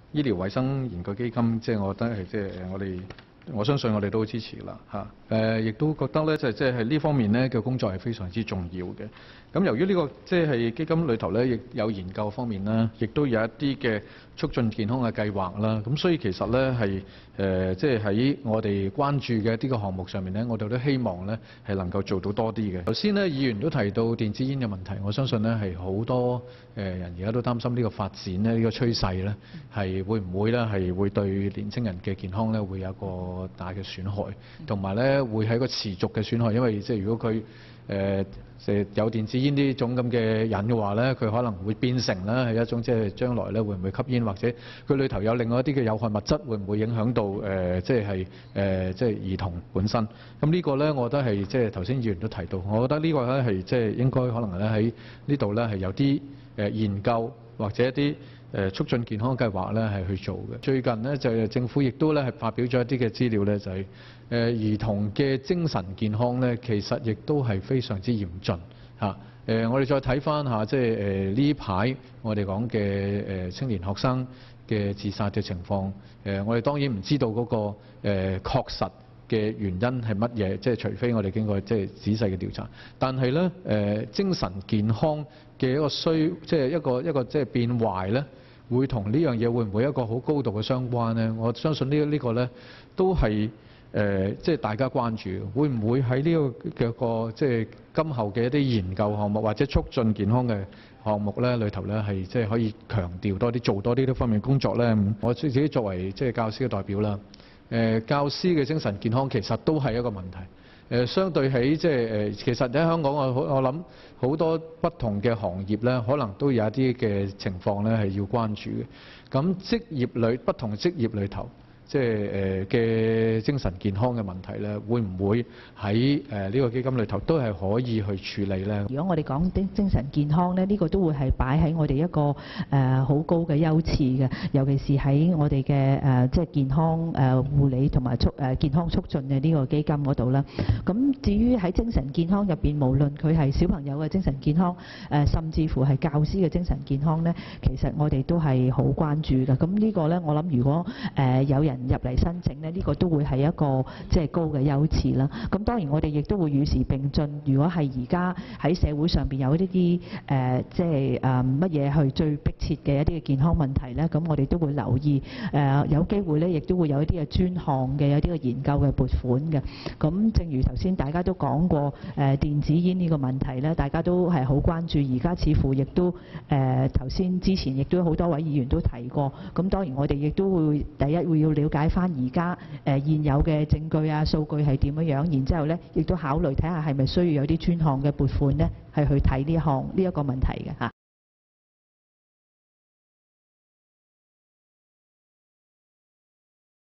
醫療衛生研究基金，即係我覺得係我相信我哋都好支持啦嚇。亦都覺得咧，即係呢方面咧嘅工作係非常之重要嘅。咁由於呢個即係基金裏頭咧，亦有研究方面啦，亦都有一啲嘅促進健康嘅計劃啦。咁所以其實咧係即係喺我哋關注嘅一啲嘅項目上面咧，我哋都希望咧係能夠做到多啲嘅。頭先咧議員都提到電子煙嘅問題，我相信咧係好多人而家都擔心呢個發展咧，呢個趨勢咧係會唔會咧係會對年輕人嘅健康咧會有一個大嘅損害，同埋咧會係一個持續嘅損害，因為即係如果佢有電子煙呢種咁嘅人嘅話咧，佢可能會變成咧係一種即係將來咧會唔會吸煙，或者佢裏頭有另外一啲嘅有害物質，會唔會影響到即係兒童本身？咁呢個咧，我覺得係即係頭先議員都提到，我覺得呢個咧係即係應該可能咧喺呢度咧係有啲研究或者一啲促進健康計劃咧係去做嘅。最近呢，就政府亦都咧係發表咗一啲嘅資料咧，就係兒童嘅精神健康咧，其實亦都係非常之嚴峻嚇。我哋再睇翻下即係呢排我哋講嘅青年學生嘅自殺嘅情況。我哋當然唔知道嗰個確實嘅原因係乜嘢，即係除非我哋經過即係仔細嘅調查。但係咧精神健康嘅一個即係一個即係變壞咧，會同呢樣嘢會唔會一個好高度嘅相關咧？我相信呢個咧都係即係大家關注，會唔會喺呢個即係今後嘅一啲研究項目或者促進健康嘅項目咧裏頭咧係即係可以強調多啲，做多啲呢方面工作咧？我自己作為即係教師嘅代表啦，教師嘅精神健康其實都係一個問題。相對起即係其實喺香港我諗好多不同嘅行業咧，可能都有一啲嘅情況咧係要關注嘅。咁不同職業裏頭，即係嘅精神健康嘅問題咧，會唔會喺呢個基金裏頭都係可以去處理咧？ 如果我哋講精神健康咧，呢個都會係擺喺我哋一個好高嘅優次嘅，尤其是喺我哋嘅即係健康護理同埋健康促進嘅呢個基金嗰度啦。咁至於喺精神健康入邊，無論佢係小朋友嘅精神健康，甚至乎係教師嘅精神健康咧，其實我哋都係好關注嘅。咁呢個咧，我諗如果有人入嚟申請咧，呢個都會係一個即係高嘅優次啦。咁當然我哋亦都會與時並進。如果係而家喺社會上邊有呢啲即係乜嘢去最迫切嘅一啲嘅健康問題咧，咁我哋都會留意。有機會咧，亦都會有一啲嘅專項嘅有啲嘅研究嘅撥款嘅。咁正如頭先大家都講過電子煙呢個問題咧，大家都係好關注。而家似乎亦都之前亦都好多位議員都提過。咁當然我哋亦都會第一會要了解翻而家現有嘅證據啊、數據係點樣樣，然之後咧亦都考慮睇下係咪需要有啲專項嘅撥款咧，係去睇呢一個問題嘅嚇。